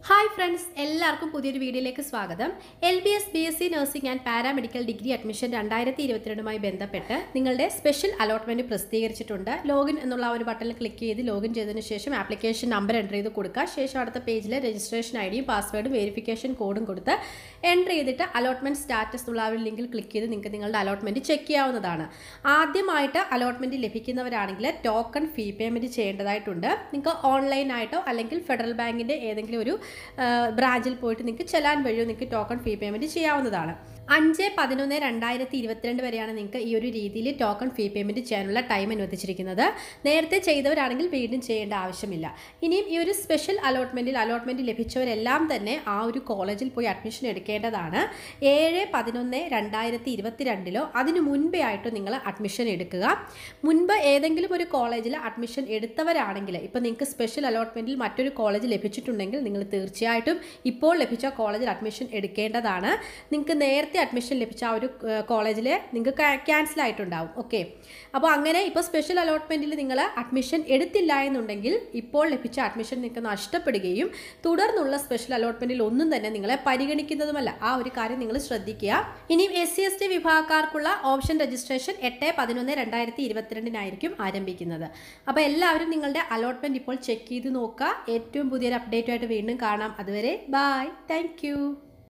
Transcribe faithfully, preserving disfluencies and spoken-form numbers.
Hi friends, എല്ലാവർക്കും പുതിയൊരു വീഡിയോയിലേക്ക് സ്വാഗതം. L B S B S C Nursing and Paramedical Degree Admission രണ്ടായിരത്തി ഇരുപത്തിരണ്ട് മായി ബന്ധപ്പെട്ട് നിങ്ങളുടെ സ്പെഷ്യൽ അലോട്ട്മെന്റ് പ്രസിദ്ധീകരിച്ചിട്ടുണ്ട്. ലോഗിൻ എന്നുള്ള ഒരു ബട്ടണിൽ ക്ലിക്ക് ചെയ്ത് ലോഗിൻ ചെയ്തതിനു ശേഷം ആപ്ലിക്കേഷൻ നമ്പർ എൻ്റർ ചെയ്ത് കൊടുക്കുക. ശേഷം അടുത്ത പേജിൽ രജിസ്ട്രേഷൻ ഐഡിയും പാസ്വേഡും വെരിഫിക്കേഷൻ കോഡും കൊടുത്ത് എൻ്റർ ചെയ്തിട്ട് അലോട്ട്മെന്റ് സ്റ്റാറ്റസ് എന്നുള്ള ഒരു ലിങ്കിൽ ക്ലിക്ക് ചെയ്ത് നിങ്ങൾക്ക് നിങ്ങളുടെ അലോട്ട്മെന്റ് ചെക്ക് ചെയ്യാവുന്നതാണ്. ആദ്യമായിട്ട് അലോട്ട്മെന്റ് ലഭിക്കുന്നവരാണെങ്കിൽ ടോക്കൺ ഫീ പേയ്മെന്റ് ചെയ്യേണ്ടതായിട്ടുണ്ട്. നിങ്ങൾക്ക് ഓൺലൈനായിട്ടോ അല്ലെങ്കിൽ ഫെഡറൽ ബാങ്കിന്റെ ഏതെങ്കിലും ഒരു ബ്രാഞ്ചിൽ പോയിട്ട് നിങ്ങൾക്ക് ചെല്ലാൻ വഴിയോ നിങ്ങൾക്ക് ടോക്കൺ ഫീ പേയ്മെന്റ് ചെയ്യാവുന്നതാണ്. അഞ്ച് പതിനൊന്ന് രണ്ടായിരത്തി ഇരുപത്തിരണ്ട് വരെയാണ് നിങ്ങൾക്ക് ഈ ഒരു രീതിയിൽ ടോക്കൺ ഫീ പേയ്മെന്റ് ചെയ്യാനുള്ള ടൈം അനുവദിച്ചിരിക്കുന്നത്. നേരത്തെ ചെയ്തവരാണെങ്കിൽ വീണ്ടും ചെയ്യേണ്ട ആവശ്യമില്ല. ഇനിയും ഈ ഒരു സ്പെഷ്യൽ അലോട്ട്മെന്റിൽ അലോട്ട്മെന്റ് ലഭിച്ചവരെല്ലാം തന്നെ ആ ഒരു കോളേജിൽ പോയി അഡ്മിഷൻ എടുക്കേണ്ടതാണ്. ഏഴ് പതിനൊന്ന് രണ്ടായിരത്തി ഇരുപത്തിരണ്ടിലോ അതിനു മുൻപേ ആയിട്ടോ നിങ്ങൾ അഡ്മിഷൻ എടുക്കുക. മുൻപ് ഏതെങ്കിലും ഒരു കോളേജിൽ അഡ്മിഷൻ എടുത്തവരാണെങ്കിൽ ഇപ്പോൾ നിങ്ങൾക്ക് സ്പെഷ്യൽ അലോട്ട്മെന്റിൽ മറ്റൊരു കോളേജ് ലഭിച്ചിട്ടുണ്ടെങ്കിൽ നിങ്ങൾ തീർച്ചയായിട്ടും ഇപ്പോൾ ലഭിച്ച കോളേജിൽ അഡ്മിഷൻ എടുക്കേണ്ടതാണ്. നിങ്ങൾക്ക് നേരത്തെ അഡ്മിഷൻ ലഭിച്ച ആ ഒരു കോളേജിൽ നിങ്ങൾക്ക് ക്യാൻസൽ ആയിട്ടുണ്ടാവും. ഓക്കെ, അപ്പോൾ അങ്ങനെ ഇപ്പോൾ സ്പെഷ്യൽ അലോട്ട്മെൻറ്റിൽ നിങ്ങൾ അഡ്മിഷൻ എടുത്തില്ല എന്നുണ്ടെങ്കിൽ ഇപ്പോൾ ലഭിച്ച അഡ്മിഷൻ നിങ്ങൾക്ക് നഷ്ടപ്പെടുകയും തുടർന്നുള്ള സ്പെഷ്യൽ അലോട്ട്മെൻറ്റിൽ ഒന്നും തന്നെ നിങ്ങളെ പരിഗണിക്കുന്നതുമല്ല. ആ ഒരു കാര്യം നിങ്ങൾ ശ്രദ്ധിക്കുക. ഇനിയും എസ് സി എസ് ടി വിഭാഗക്കാർക്കുള്ള ഓപ്ഷൻ രജിസ്ട്രേഷൻ എട്ട് പതിനൊന്ന് രണ്ടായിരത്തി ഇരുപത്തിരണ്ടിനായിരിക്കും ആരംഭിക്കുന്നത്. അപ്പോൾ എല്ലാവരും നിങ്ങളുടെ അലോട്ട്മെൻറ്റ് ഇപ്പോൾ ചെക്ക് ചെയ്ത് നോക്കുക. ഏറ്റവും പുതിയൊരു അപ്ഡേറ്റുമായിട്ട് വീണ്ടും കാണാം. അതുവരെ ബൈ, താങ്ക് യു.